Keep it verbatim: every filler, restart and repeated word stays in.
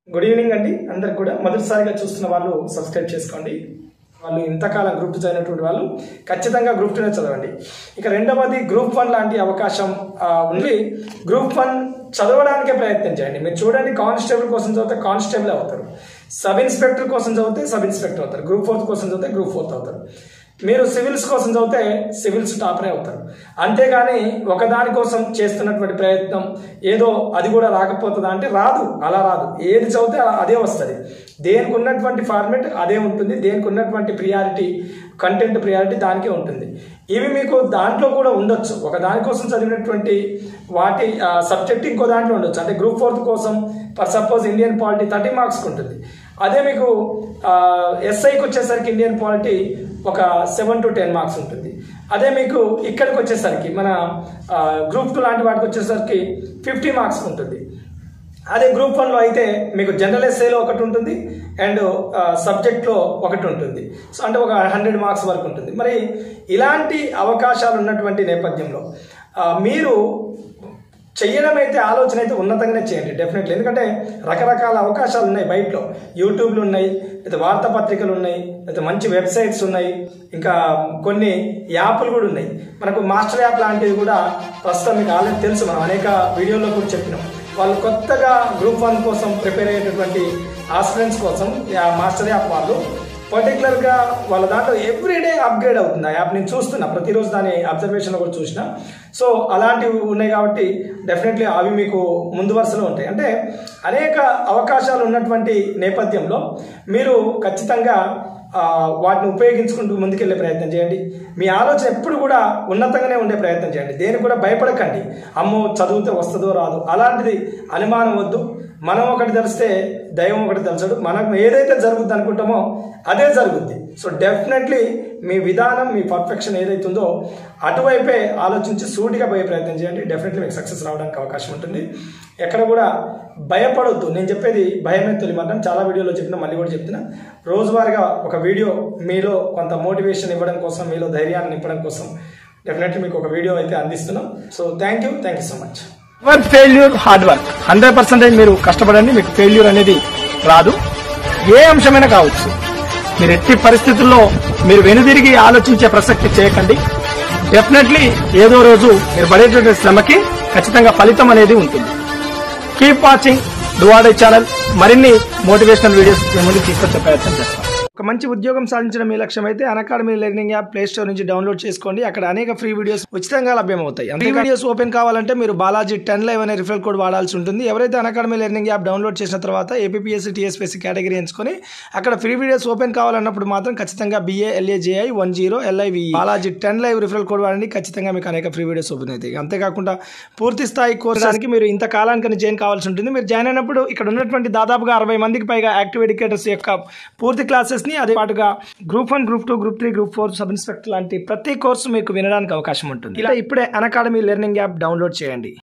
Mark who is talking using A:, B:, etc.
A: Good evening అండి. అందరికి కూడా మొదటిసారిగా చూస్తున్న వాళ్ళు సబ్స్క్రైబ్ చేసుకోండి. వాళ్ళు ఇంతకాలం గ్రూప్ టూ చదివినటువంటి వాళ్ళు ఖచ్చితంగా గ్రూప్ టూనే చదవండి. ఇక రెండవది గ్రూప్ వన్ లాంటి అవకాశం ఉంది. గ్రూప్ వన్ చదవడానికే ప్రయత్నం చేయండి. మీరు చూడండి, కానిస్టేబుల్ కోసం చదివితే కానిస్టేబుల్ అవుతారు, సబ్ ఇన్స్పెక్టర్ కోసం చదివితే సబ్ ఇన్స్పెక్టర్ అవుతారు, గ్రూప్ ఫోర్త్ కోసం చదివితే గ్రూప్ ఫోర్త్ అవుతారు. మీరు సివిల్స్ కోసం చదివితే సివిల్స్ టాపరే అవుతారు. అంతేగాని ఒకదాని కోసం చేస్తున్నటువంటి ప్రయత్నం ఏదో అది కూడా రాకపోతుందా అంటే రాదు, అలా రాదు. ఏది చదివితే అదే వస్తుంది. దేనికి ఉన్నటువంటి ఫార్మేట్ అదే ఉంటుంది, దేనికి ఉన్నటువంటి ప్రియారిటీ కంటెంట్ ప్రియారిటీ దానికే ఉంటుంది. ఇవి మీకు దాంట్లో కూడా ఉండొచ్చు. ఒక దానికోసం చదివినటువంటి వాటి సబ్జెక్ట్ ఇంకో దాంట్లో ఉండొచ్చు. అంటే గ్రూప్ ఫోర్త్ కోసం for suppose Indian polity thirty మార్క్స్కి ఉంటుంది. అదే మీకు ఎస్ఐకి వచ్చేసరికి ఇండియన్ పాలిటీ ఒక సెవెన్ టు టెన్ మార్క్స్ ఉంటుంది. అదే మీకు ఇక్కడికి వచ్చేసరికి మన గ్రూప్ టూ లాంటి వాటికి వచ్చేసరికి ఫిఫ్టీ మార్క్స్ ఉంటుంది. అదే గ్రూప్ వన్లో అయితే మీకు జనరల్ ఎస్ఏలో ఒకటి ఉంటుంది అండ్ సబ్జెక్ట్లో ఒకటి ఉంటుంది. సో అంటే ఒక హండ్రెడ్ మార్క్స్ వరకు ఉంటుంది. మరి ఇలాంటి అవకాశాలు ఉన్నటువంటి నేపథ్యంలో మీరు చెయ్యడం అయితే ఆలోచన అయితే ఉన్నతంగానే చేయండి డెఫినెట్లీ. ఎందుకంటే రకరకాల అవకాశాలు ఉన్నాయి బయటలో. యూట్యూబ్లు ఉన్నాయి, లేదా వార్తాపత్రికలు ఉన్నాయి, లేదా మంచి వెబ్సైట్స్ ఉన్నాయి, ఇంకా కొన్ని యాప్లు కూడా ఉన్నాయి. మనకు మాస్టర్ యాప్ లాంటివి కూడా ప్రస్తుతం మీకు ఆల్రెడీ తెలుసు, మనం అనేక వీడియోలో కూడా చెప్పినాం. వాళ్ళు కొత్తగా గ్రూప్ వన్ కోసం ప్రిపేర్ అయ్యేటటువంటి ఆస్పిరెంట్స్ కోసం మాస్టర్ యాప్ వాళ్ళు పర్టికులర్గా వాళ్ళ దాంట్లో ఎవ్రీడే అప్గ్రేడ్ అవుతుంది. ఆ యాప్ నేను చూస్తున్నా, ప్రతిరోజు దాని అబ్జర్వేషన్లో కూడా చూసిన. సో అలాంటివి ఉన్నాయి కాబట్టి డెఫినెట్లీ అవి మీకు ముందు వరుసలో ఉంటాయి. అంటే అనేక అవకాశాలు ఉన్నటువంటి నేపథ్యంలో మీరు ఖచ్చితంగా వాటిని ఉపయోగించుకుంటూ ముందుకెళ్లే ప్రయత్నం చేయండి. మీ ఆలోచన ఎప్పుడు కూడా ఉన్నతంగానే ఉండే ప్రయత్నం చేయండి. దేనికి కూడా భయపడకండి. అమ్మో చదివితే వస్తుందో రాదు అలాంటిది అనుమానం వద్దు. మనం ఒకటి తెలిస్తే దైవం ఒకటి తెలుసడు. మనం ఏదైతే జరుగుద్ది అనుకుంటామో అదే జరుగుద్ది. సో డెఫినెట్లీ మీ విధానం, మీ పర్ఫెక్షన్ ఏదైతుందో అటువైపే ఆలోచించి సూటిగా పోయే ప్రయత్నం చేయండి. డెఫినెట్లీ మీకు సక్సెస్ రావడానికి అవకాశం ఉంటుంది. ఎక్కడ కూడా భయపడొద్దు. నేను చెప్పేది భయమే తొలిమాటం. చాలా వీడియోలో చెప్పిన, మళ్ళీ కూడా చెప్తున్నా. రోజువారీగా ఒక వీడియో మీలో కొంత మోటివేషన్ ఇవ్వడం కోసం, మీలో ధైర్యాన్ని నింపడం కోసం డెఫినెట్లీ మీకు ఒక వీడియో అయితే అందిస్తున్నాం. So thank you thank you so much.
B: Work failure hard work hundred percentage మీరు కష్టపడండి, మీకు ఫెయిల్యూర్ అనేది రాదు. ఏ అంశమైనా కావచ్చు. మీరు ఎట్టి పరిస్థితుల్లో మీరు వెనుదిరిగి ఆలోచించే ప్రసక్తి చేయకండి. డెఫినెట్లీ ఏదో రోజు మీరు పడేటువంటి శ్రమకి ఖచ్చితంగా ఫలితం అనేది ఉంటుంది. కీప్ వాచింగ్ డువాడే ఛానల్. మరిన్ని మోటివేషనల్ వీడియోస్ ముందుకు తీసుకొచ్చే ప్రయత్నం చేస్తాం.
A: ఒక మంచి ఉద్యోగం సాధించడం మీ లక్ష్యం అయితే academy learning app play store నుంచి డౌన్లోడ్ చేసుకోండి. అక్కడ అనేక ఫ్రీ వీడియోస్ ఉచితంగా లభ్యమవుతాయి. ఫ్రీ వీడియోస్ ఓపెన్ కావాలంటే మీరు బాలాజీ టెన్ లైవ్ అనే రిఫరల్ కోడ్ వాడాల్సి ఉంటుంది. ఎవరైతే అకాడమీ లెర్నింగ్ యాప్ డౌన్లోడ్ చేసిన తర్వాత ఏపీఎస్సీ టీఎస్పీఎస్సీ కేటగిరీ ఎంచుకొని అక్కడ ఫ్రీ వీడియోస్ ఓపెన్ కావాలన్నప్పుడు మాత్రం ఖచ్చితంగా B A L A J I one zero L I V Balaji ten live referral code వాడండి. ఖచ్చితంగా మీకు అనేక ఫ్రీ వీడియోస్ ఓపెన్ అవుతాయి. అంతేకాకుండా పూర్తి స్థాయి కోర్సానికి మీరు ఇంత కాలానికి జాయిన్ కావాల్సి ఉంటుంది. మీరు జాయిన్ అయినప్పుడు ఇక్కడ ఉన్నటువంటి దాదాపుగా అరవై మందికి పైగా యాక్టివ్ ఎడ్యుకేటర్స్ యొక్క పూర్తి క్లాసెస్ ని, అదే పాటుగా group one, group two, group three, group four, sub inspector లాంటి ప్రతి కోర్సు మీకు వినడానికి అవకాశం ఉంటుంది. ఇలా ఇప్పుడే అకాడమీ లెర్నింగ్ యాప్ డౌన్లోడ్ చేయండి.